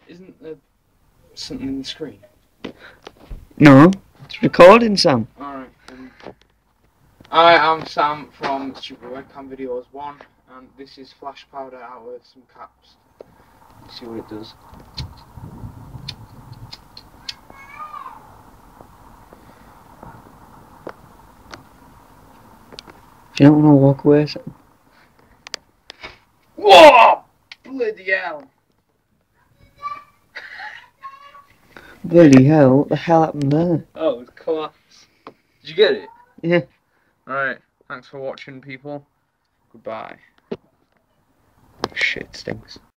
Isn't there something in the screen? No, it's recording, Sam. Alright. Hi, I'm Sam from Stupid Webcam Videos 1, and this is flash powder out with some caps. Let's see what it does. If you don't want to walk away, Sam. Whoa! Bloody hell! Bloody hell, what the hell happened there? Oh, it was class. Did you get it? Yeah. Alright, thanks for watching, people. Goodbye. Shit stinks.